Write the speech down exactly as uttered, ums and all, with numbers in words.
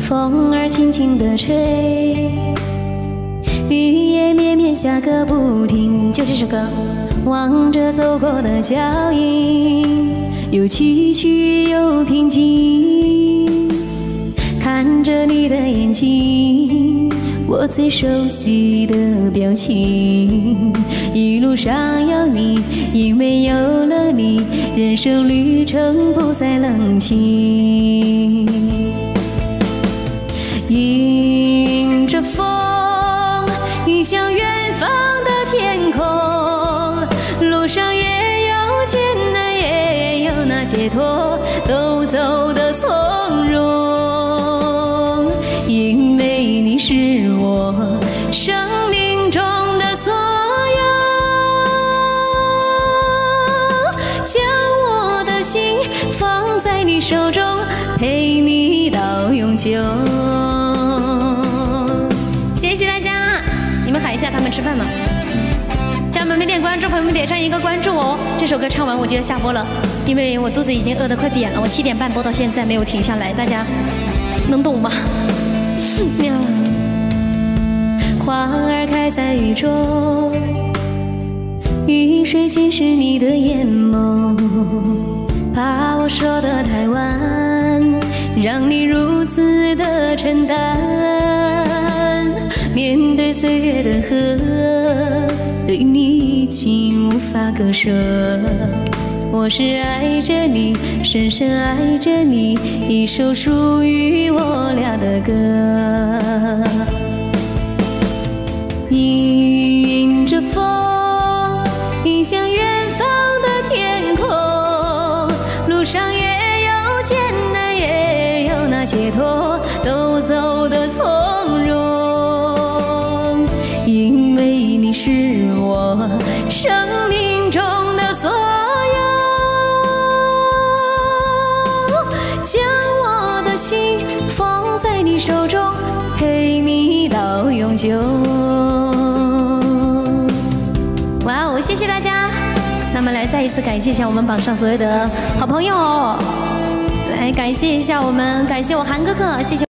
风儿轻轻地吹，雨也绵绵下个不停。就这首歌，望着走过的脚印，又崎岖又平静，看着你的眼睛，我最熟悉的表情。一路上有你，因为有了你，人生旅程不再冷清。迎着风，迎向远方的天空，路上也有艰难，也有那解脱，都走得从容。因为你是我生命中的所有，将我的心放在你手中，陪你到永久。谢谢大家，你们喊一下他们吃饭吗？家人们没点关注，朋友们点上一个关注哦。这首歌唱完我就要下播了，因为我肚子已经饿得快扁了，我七点半播到现在没有停下来，大家能懂吗？喵。花儿开在雨中，雨水浸湿你的眼眸，怕我说得太晚，让你如此的承担。面对岁月的河，对你已经无法割舍。我是爱着你，深深爱着你，一首属于我俩的歌。迎着风，迎向远方的天空，路上也有艰难，也有那解脱，都走得从容。因为你是我生命中的所有，将我的心放在你手中，陪你到永久。哇哦，谢谢大家！那么来再一次感谢一下我们榜上所有的好朋友，来感谢一下我们，感谢我韩哥哥，谢谢。